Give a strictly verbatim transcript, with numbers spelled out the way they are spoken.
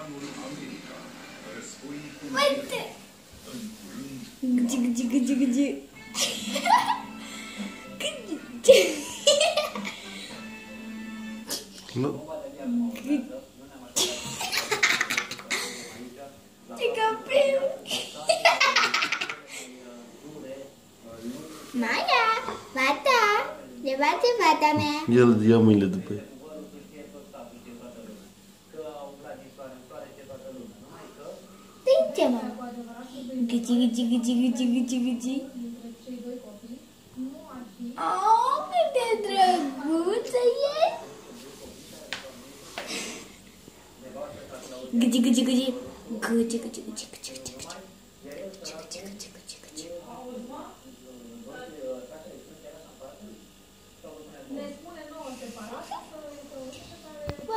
Uite! Gâgi, gâgi, gâgi, gâgi. Nu. Ce copil! Maia, fata, levate fata mea. El ia mâinile după ea. Uite, mă. Gâgi, gâgi, gâgi, gâgi, gâgi, gâgi. Oh, cât de drăguță e! Gâgi, gâgi, gâgi. Gâgi, gâgi, gâgi, gâgi, gâgi.